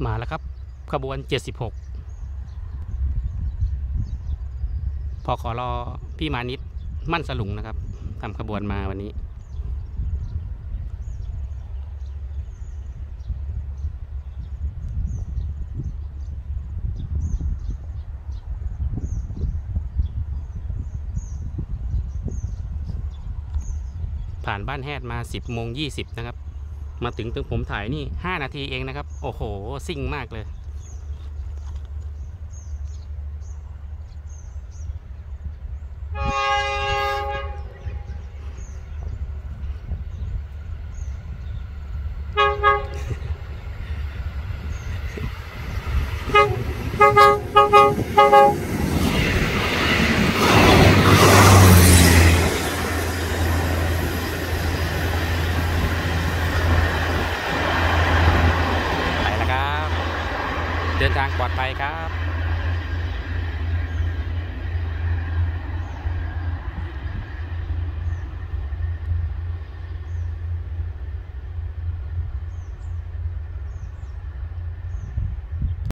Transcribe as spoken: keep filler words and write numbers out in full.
มาแล้วครับขบวนเจ็ดสิบหกพอขอรอพี่มานิดมั่นสลุงนะครับทำขบวนมาวันนี้ผ่านบ้านแฮดมาสิบโมงยี่สิบนะครับมาถึงตรงผมถ่ายนี่ห้านาทีเองนะครับโอ้โหซิ่งมากเลยเดินทางปลอดภัยครับ